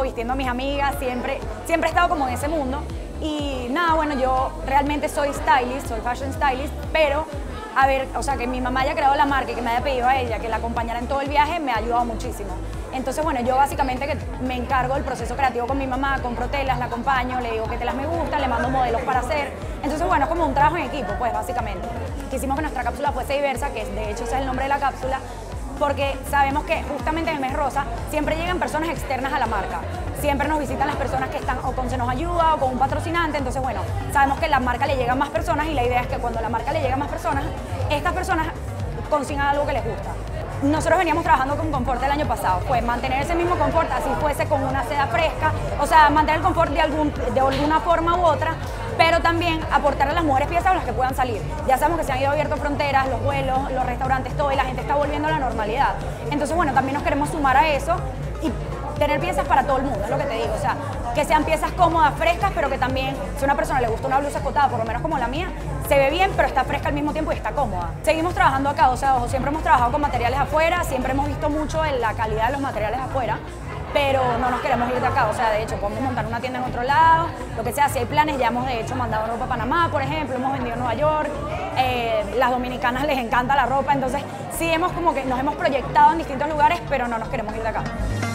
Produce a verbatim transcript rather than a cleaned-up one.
vistiendo a mis amigas, siempre, siempre he estado como en ese mundo. Y nada, bueno, yo realmente soy stylist, soy fashion stylist, pero a ver, o sea, que mi mamá haya creado la marca y que me haya pedido a ella que la acompañara en todo el viaje, me ha ayudado muchísimo. Entonces, bueno, yo básicamente que me encargo del proceso creativo con mi mamá, compro telas, la acompaño, le digo qué telas me gustan, le mando modelos para hacer. Entonces, bueno, es como un trabajo en equipo, pues, básicamente. Quisimos que nuestra cápsula fuese diversa, que de hecho ese es el nombre de la cápsula, porque sabemos que justamente en el mes rosa siempre llegan personas externas a la marca. Siempre nos visitan las personas que están o con Se Nos Ayuda o con un patrocinante, entonces bueno, sabemos que la marca le llega a más personas y la idea es que cuando la marca le llega a más personas, estas personas consigan algo que les gusta. Nosotros veníamos trabajando con confort el año pasado, fue mantener ese mismo confort, así fuese con una seda fresca, o sea, mantener el confort de, algún, de alguna forma u otra, pero también aportar a las mujeres piezas a las que puedan salir. Ya sabemos que se han ido abierto fronteras, los vuelos, los restaurantes, todo, y la gente está volviendo a la normalidad. Entonces, bueno, también nos queremos sumar a eso y tener piezas para todo el mundo, es lo que te digo, o sea, que sean piezas cómodas, frescas, pero que también, si a una persona le gusta una blusa escotada, por lo menos como la mía, se ve bien, pero está fresca al mismo tiempo y está cómoda. Seguimos trabajando acá, o sea, ojo, siempre hemos trabajado con materiales afuera, siempre hemos visto mucho en la calidad de los materiales afuera, pero no nos queremos ir de acá, o sea, de hecho, podemos montar una tienda en otro lado, lo que sea, si hay planes, ya hemos de hecho mandado ropa a Panamá, por ejemplo, hemos vendido en Nueva York, eh, las dominicanas les encanta la ropa, entonces sí hemos como que nos hemos proyectado en distintos lugares, pero no nos queremos ir de acá.